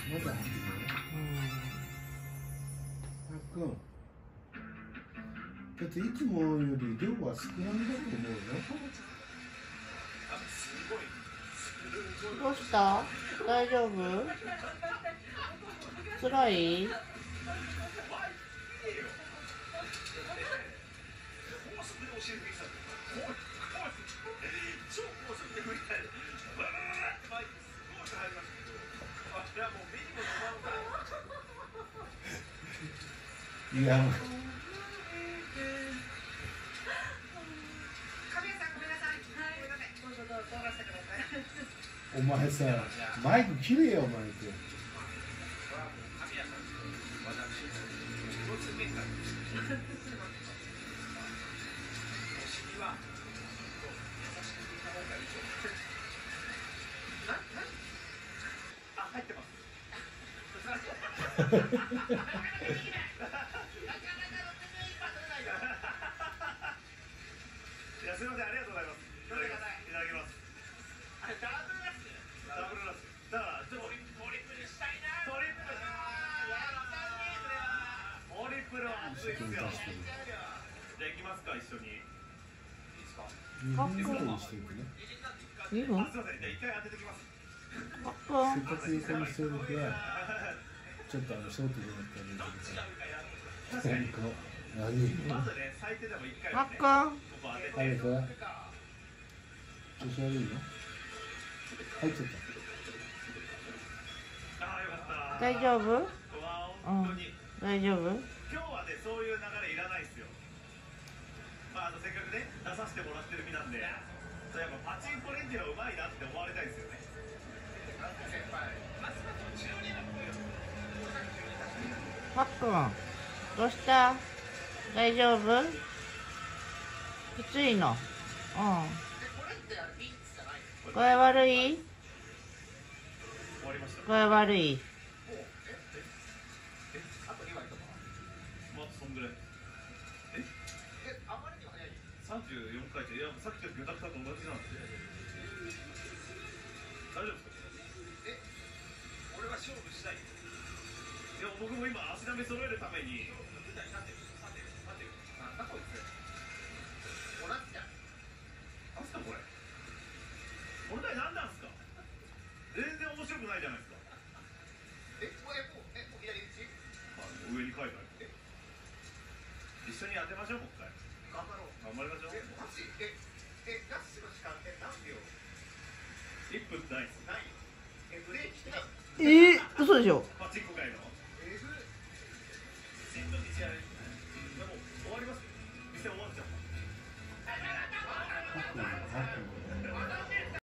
まだ入ってるよ。くん。だっていつもより量は少なめだと思うよ。 どうした？大丈夫？辛い？ いや。お前さ、マイク切れよ、マイク。 いや、すみません、ありがとうございます。いただきます。ダブルラス。だから、トリプルしたいな。トリプルは熱いですよ。じゃあ、行きますか、一緒に。 2分ぐらいにしていくね。 2分？ すみません、じゃあ、一回当ててきます。 せっかく横にしてる時は、ちょっとショートでやったらいいけどさ。何？ まずね、最低でも1回はっくん。 あれか？調子悪いの？入っちゃった。 大丈夫？うん、大丈夫？ 今日はね、そういう流れいらないですよ。まあ、せっかくね、出させてもらってる身なんで、やっぱパチンコレンジのうまいなって思われたいですよね。 はっくん、どうした？大丈夫？きついの？うん。具合悪い？具合悪い？ 34回って、いや、さっきと魚拓さんと同じなんで。大丈夫ですか？俺は勝負したい。いや、僕も今、足並み揃えるために。なんだこいつ。なんすかこれ。この台何なんすか。全然面白くないじゃないですか。もう左打ち？上に書いてある。一緒に当てましょう、もう一回。頑張りましょう。マジ？ダッシュの時間って何秒？1分ないっす。ないよ。ブレーキしてない。 嘘でしょ。 パチンコ界の。しんどい試合。でも終わりますよ。店終わっちゃう。